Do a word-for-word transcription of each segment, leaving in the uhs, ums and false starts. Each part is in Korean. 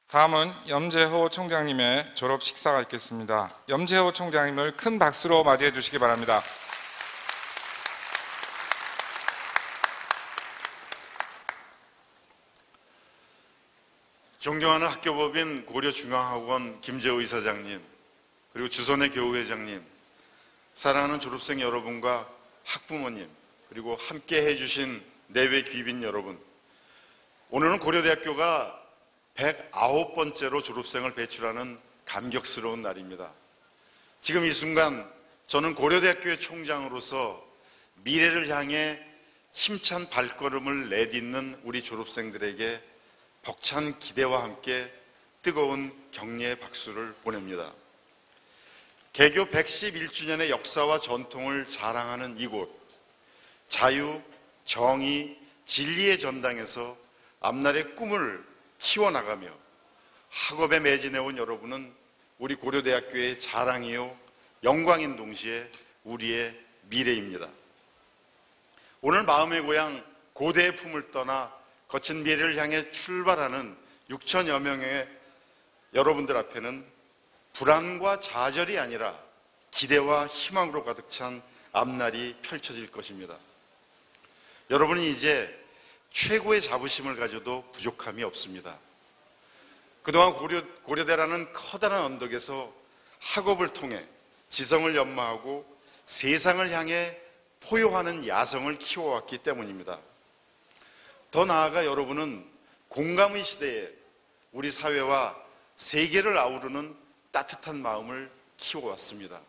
다음은 염재호 총장님의 졸업 식사가 있겠습니다. 염재호 총장님을 큰 박수로 맞이해 주시기 바랍니다. 존경하는 학교법인 고려중앙학원 김재호 이사장님, 그리고 주선의 교우회장님, 사랑하는 졸업생 여러분과 학부모님, 그리고 함께 해주신 내외 귀빈 여러분, 오늘은 고려대학교가 백구 번째로 졸업생을 배출하는 감격스러운 날입니다. 지금 이 순간 저는 고려대학교의 총장으로서 미래를 향해 힘찬 발걸음을 내딛는 우리 졸업생들에게 벅찬 기대와 함께 뜨거운 격려의 박수를 보냅니다. 개교 백십일 주년의 역사와 전통을 자랑하는 이곳, 자유, 정의, 진리의 전당에서 앞날의 꿈을 키워나가며 학업에 매진해온 여러분은 우리 고려대학교의 자랑이요 영광인 동시에 우리의 미래입니다. 오늘 마음의 고향 고대의 품을 떠나 거친 미래를 향해 출발하는 육천여 명의 여러분들 앞에는 불안과 좌절이 아니라 기대와 희망으로 가득 찬 앞날이 펼쳐질 것입니다. 여러분은 이제 최고의 자부심을 가져도 부족함이 없습니다. 그동안 고려, 고려대라는 커다란 언덕에서 학업을 통해 지성을 연마하고 세상을 향해 포효하는 야성을 키워왔기 때문입니다. 더 나아가 여러분은 공감의 시대에 우리 사회와 세계를 아우르는 따뜻한 마음을 키워왔습니다.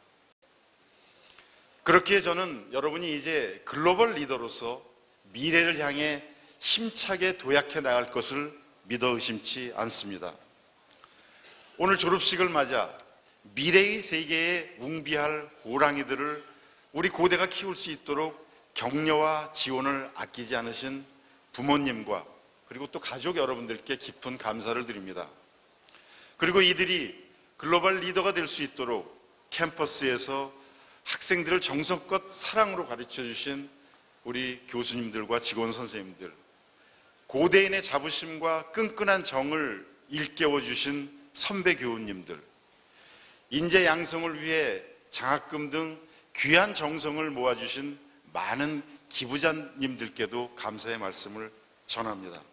그렇기에 저는 여러분이 이제 글로벌 리더로서 미래를 향해 힘차게 도약해 나갈 것을 믿어 의심치 않습니다. 오늘 졸업식을 맞아 미래의 세계에 웅비할 호랑이들을 우리 고대가 키울 수 있도록 격려와 지원을 아끼지 않으신 부모님과 그리고 또 가족 여러분들께 깊은 감사를 드립니다. 그리고 이들이 글로벌 리더가 될 수 있도록 캠퍼스에서 학생들을 정성껏 사랑으로 가르쳐 주신 우리 교수님들과 직원 선생님들, 고대인의 자부심과 끈끈한 정을 일깨워 주신 선배 교우님들, 인재 양성을 위해 장학금 등 귀한 정성을 모아주신 많은 기부자님들께도 감사의 말씀을 전합니다.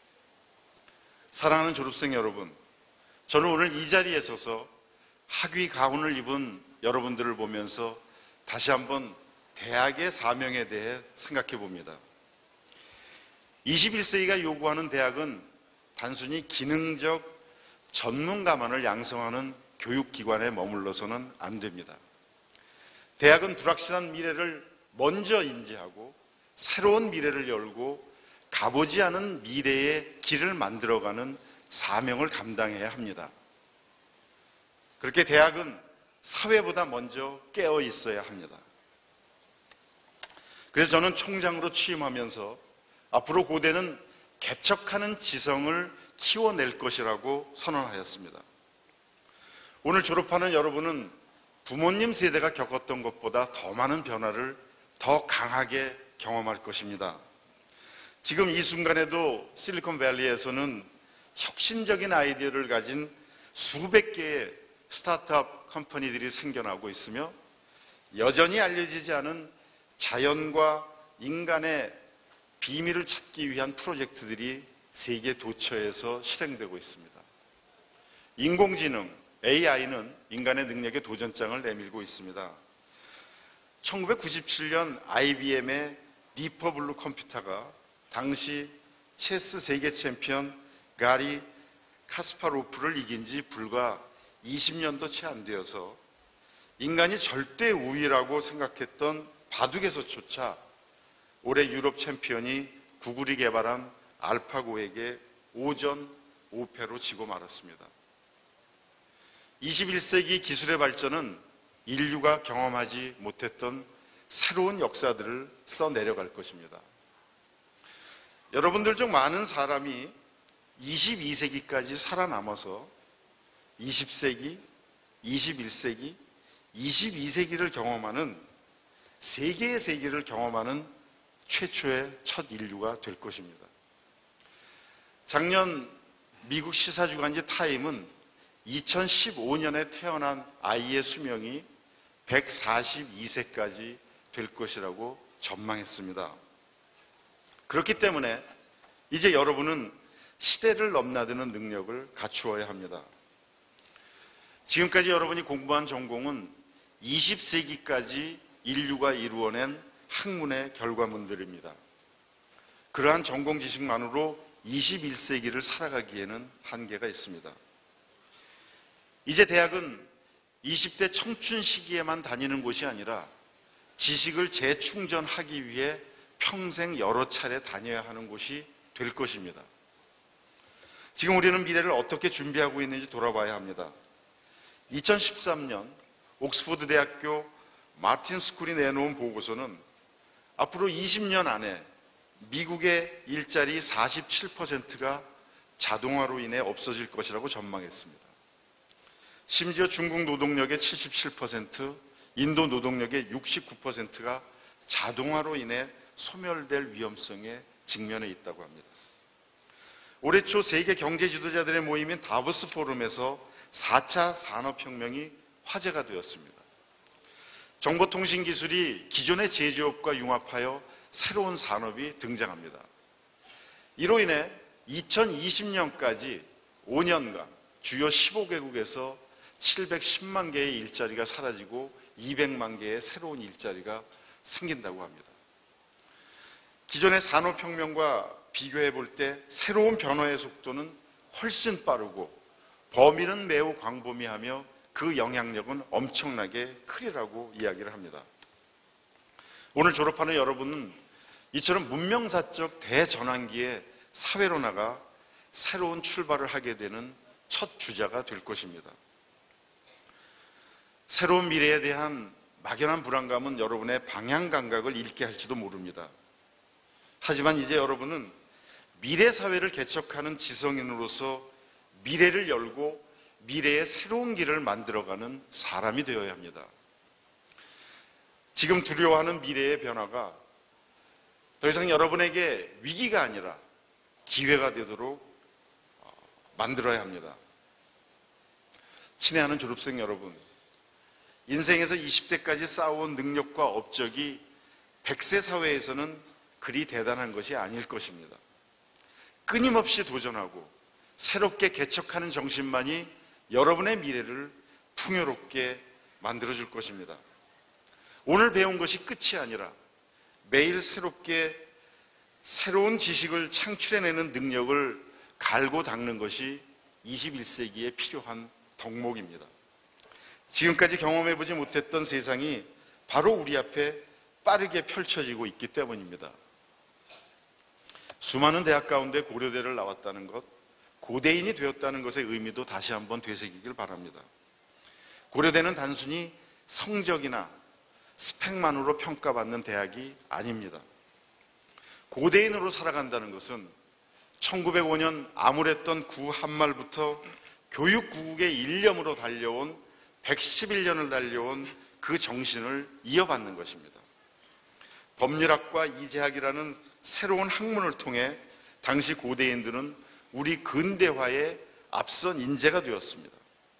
사랑하는 졸업생 여러분, 저는 오늘 이 자리에 서서 학위 가운을 입은 여러분들을 보면서 다시 한번 대학의 사명에 대해 생각해 봅니다. 이십일 세기가 요구하는 대학은 단순히 기능적 전문가만을 양성하는 교육기관에 머물러서는 안 됩니다. 대학은 불확실한 미래를 먼저 인지하고 새로운 미래를 열고 가보지 않은 미래의 길을 만들어가는 사명을 감당해야 합니다. 그렇게 대학은 사회보다 먼저 깨어 있어야 합니다. 그래서 저는 총장으로 취임하면서 앞으로 고대는 개척하는 지성을 키워낼 것이라고 선언하였습니다. 오늘 졸업하는 여러분은 부모님 세대가 겪었던 것보다 더 많은 변화를 더 강하게 경험할 것입니다. 지금 이 순간에도 실리콘밸리에서는 혁신적인 아이디어를 가진 수백 개의 스타트업 컴퍼니들이 생겨나고 있으며 여전히 알려지지 않은 자연과 인간의 비밀을 찾기 위한 프로젝트들이 세계 도처에서 실행되고 있습니다. 인공지능, 에이아이는 인간의 능력에 도전장을 내밀고 있습니다. 천구백구십칠 년 아이비엠의 디퍼블루 컴퓨터가 당시 체스 세계 챔피언 가리 카스파로프를 이긴 지 불과 이십 년도 채 안 되어서 인간이 절대 우위라고 생각했던 바둑에서조차 올해 유럽 챔피언이 구글이 개발한 알파고에게 오전 오패로 지고 말았습니다. 이십일 세기 기술의 발전은 인류가 경험하지 못했던 새로운 역사들을 써내려갈 것입니다. 여러분들 중 많은 사람이 이십이 세기까지 살아남아서 이십 세기, 이십일 세기, 이십이 세기를 경험하는 세계의 세기를 경험하는 최초의 첫 인류가 될 것입니다. 작년 미국 시사주간지 타임은 이천십오 년에 태어난 아이의 수명이 백사십이 세까지 될 것이라고 전망했습니다. 그렇기 때문에 이제 여러분은 시대를 넘나드는 능력을 갖추어야 합니다. 지금까지 여러분이 공부한 전공은 이십 세기까지 인류가 이루어낸 학문의 결과물들입니다. 그러한 전공 지식만으로 이십일 세기를 살아가기에는 한계가 있습니다. 이제 대학은 이십 대 청춘 시기에만 다니는 곳이 아니라 지식을 재충전하기 위해 평생 여러 차례 다녀야 하는 곳이 될 것입니다. 지금 우리는 미래를 어떻게 준비하고 있는지 돌아봐야 합니다. 이천십삼 년 옥스퍼드 대학교 마틴 스쿨이 내놓은 보고서는 앞으로 이십 년 안에 미국의 일자리 사십칠 퍼센트가 자동화로 인해 없어질 것이라고 전망했습니다. 심지어 중국 노동력의 칠십칠 퍼센트, 인도 노동력의 육십구 퍼센트가 자동화로 인해 소멸될 위험성에 직면해 있다고 합니다. 올해 초 세계 경제 지도자들의 모임인 다보스 포럼에서 사 차 산업혁명이 화제가 되었습니다. 정보통신 기술이 기존의 제조업과 융합하여 새로운 산업이 등장합니다. 이로 인해 이천이십 년까지 오 년간 주요 십오 개국에서 칠백십만 개의 일자리가 사라지고 이백만 개의 새로운 일자리가 생긴다고 합니다. 기존의 산업혁명과 비교해 볼 때 새로운 변화의 속도는 훨씬 빠르고 범위는 매우 광범위하며 그 영향력은 엄청나게 크리라고 이야기를 합니다. 오늘 졸업하는 여러분은 이처럼 문명사적 대전환기에 사회로 나가 새로운 출발을 하게 되는 첫 주자가 될 것입니다. 새로운 미래에 대한 막연한 불안감은 여러분의 방향 감각을 잃게 할지도 모릅니다. 하지만 이제 여러분은 미래 사회를 개척하는 지성인으로서 미래를 열고 미래의 새로운 길을 만들어가는 사람이 되어야 합니다. 지금 두려워하는 미래의 변화가 더 이상 여러분에게 위기가 아니라 기회가 되도록 만들어야 합니다. 친애하는 졸업생 여러분, 인생에서 이십 대까지 쌓아온 능력과 업적이 백 세 사회에서는 그리 대단한 것이 아닐 것입니다. 끊임없이 도전하고 새롭게 개척하는 정신만이 여러분의 미래를 풍요롭게 만들어줄 것입니다. 오늘 배운 것이 끝이 아니라 매일 새롭게 새로운 지식을 창출해내는 능력을 갈고 닦는 것이 이십일 세기에 필요한 덕목입니다. 지금까지 경험해보지 못했던 세상이 바로 우리 앞에 빠르게 펼쳐지고 있기 때문입니다. 수많은 대학 가운데 고려대를 나왔다는 것, 고대인이 되었다는 것의 의미도 다시 한번 되새기길 바랍니다. 고려대는 단순히 성적이나 스펙만으로 평가받는 대학이 아닙니다. 고대인으로 살아간다는 것은 천구백오 년 암울했던 구 한말부터 교육구국의 일념으로 달려온 백십일 년을 달려온 그 정신을 이어받는 것입니다. 법률학과 이재학이라는 새로운 학문을 통해 당시 고대인들은 우리 근대화의 앞선 인재가 되었습니다.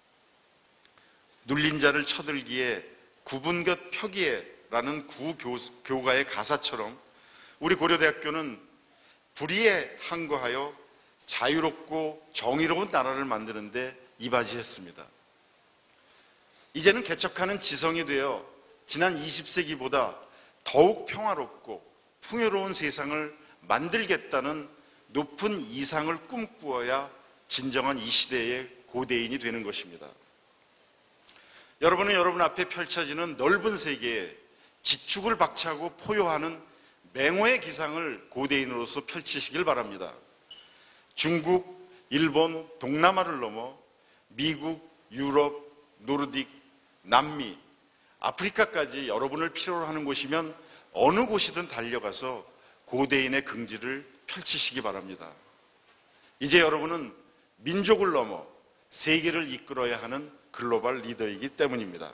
눌린 자를 쳐들기에 구분곁 펴기에라는 구교가의 가사처럼 우리 고려대학교는 불의에 항거하여 자유롭고 정의로운 나라를 만드는데 이바지했습니다. 이제는 개척하는 지성이 되어 지난 이십 세기보다 더욱 평화롭고 풍요로운 세상을 만들겠다는 높은 이상을 꿈꾸어야 진정한 이 시대의 고대인이 되는 것입니다. 여러분은 여러분 앞에 펼쳐지는 넓은 세계에 지축을 박차고 포효하는 맹호의 기상을 고대인으로서 펼치시길 바랍니다. 중국, 일본, 동남아를 넘어 미국, 유럽, 노르딕, 남미, 아프리카까지 여러분을 필요로 하는 곳이면 어느 곳이든 달려가서 고대인의 긍지를 펼치시기 바랍니다. 이제 여러분은 민족을 넘어 세계를 이끌어야 하는 글로벌 리더이기 때문입니다.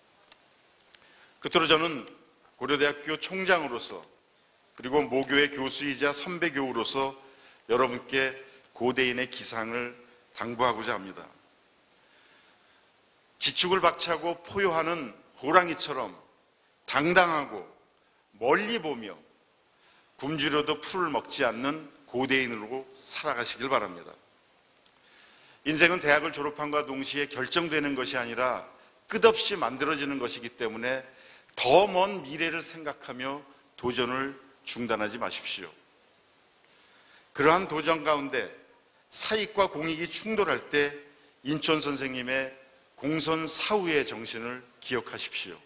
끝으로 저는 고려대학교 총장으로서 그리고 모교의 교수이자 선배 교우로서 여러분께 고대인의 기상을 당부하고자 합니다. 지축을 박차고 포효하는 호랑이처럼 당당하고 멀리 보며 굶주려도 풀을 먹지 않는 고대인으로 살아가시길 바랍니다. 인생은 대학을 졸업함과 동시에 결정되는 것이 아니라 끝없이 만들어지는 것이기 때문에 더 먼 미래를 생각하며 도전을 중단하지 마십시오. 그러한 도전 가운데 사익과 공익이 충돌할 때 인천 선생님의 공선사후의 정신을 기억하십시오.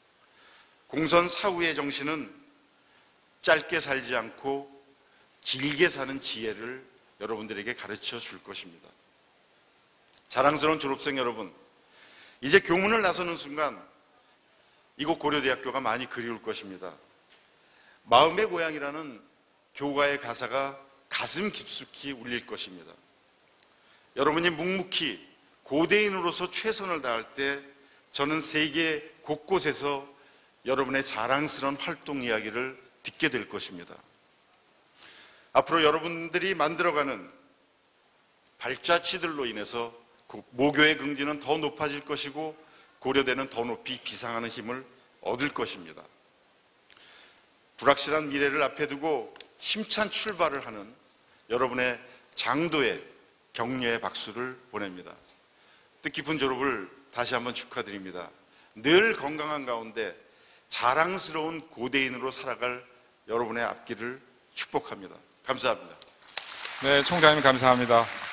공선사후의 정신은 짧게 살지 않고 길게 사는 지혜를 여러분들에게 가르쳐 줄 것입니다. 자랑스러운 졸업생 여러분, 이제 교문을 나서는 순간 이곳 고려대학교가 많이 그리울 것입니다. 마음의 고향이라는 교가의 가사가 가슴 깊숙이 울릴 것입니다. 여러분이 묵묵히 고대인으로서 최선을 다할 때 저는 세계 곳곳에서 여러분의 자랑스러운 활동 이야기를 듣게 될 것입니다. 앞으로 여러분들이 만들어가는 발자취들로 인해서 모교의 긍지는 더 높아질 것이고 고려대는 더 높이 비상하는 힘을 얻을 것입니다. 불확실한 미래를 앞에 두고 힘찬 출발을 하는 여러분의 장도의 격려의 박수를 보냅니다. 뜻깊은 졸업을 다시 한번 축하드립니다. 늘 건강한 가운데 자랑스러운 고대인으로 살아갈 여러분의 앞길을 축복합니다. 감사합니다. 네, 총장님 감사합니다.